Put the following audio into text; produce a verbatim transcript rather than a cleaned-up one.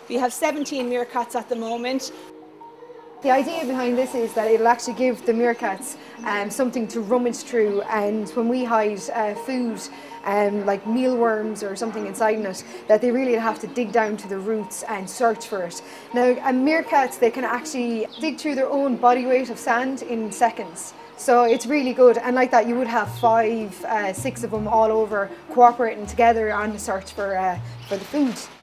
We have seventeen meerkats at the moment. The idea behind this is that it'll actually give the meerkats um, something to rummage through, and when we hide uh, food um, like mealworms or something inside it, that they really have to dig down to the roots and search for it. Now, uh, meerkats, they can actually dig through their own body weight of sand in seconds. So it's really good, and like that you would have five, uh, six of them all over cooperating together on the search for, uh, for the food.